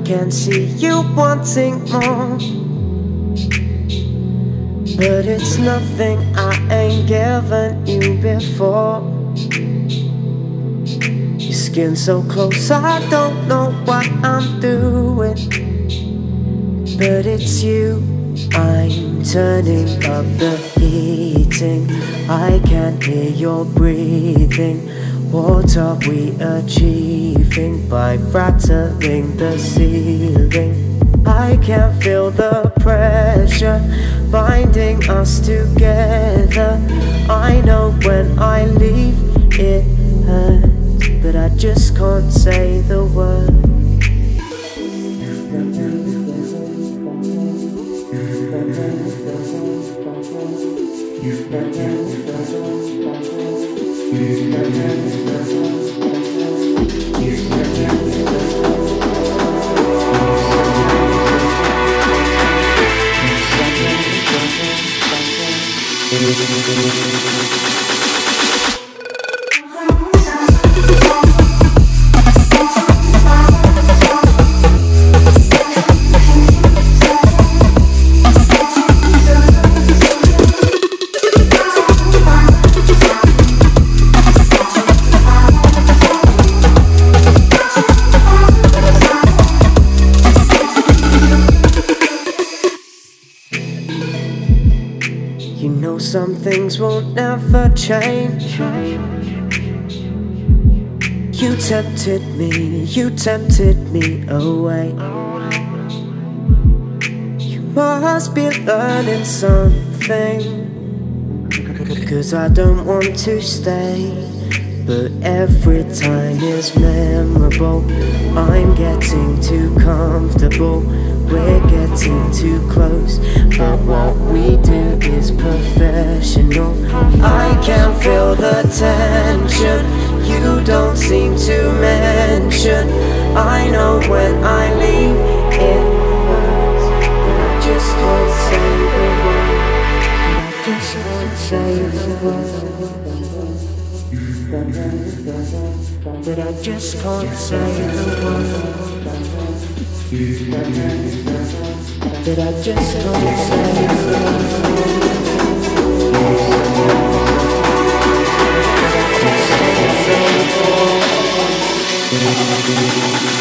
can see you wanting more, but it's nothing I ain't given you before. Your skin so close, I don't know what I'm doing, but it's you. I'm turning up the heating, I can't hear your breathing. What are we achieving by rattling the ceiling? I can feel the pressure binding us together. I know when I leave it hurts, but I just can't say the word. You know some things will never change. You tempted me away. You must be learning something, 'cause I don't want to stay, but every time is memorable. I'm getting too comfortable, we're getting too close, but what we do is professional. I can feel the tension you don't seem to mention. I know when I leave it hurts, but I just can't say the word. I just can't say the word. But I just can't say the word. But I just can't say the word.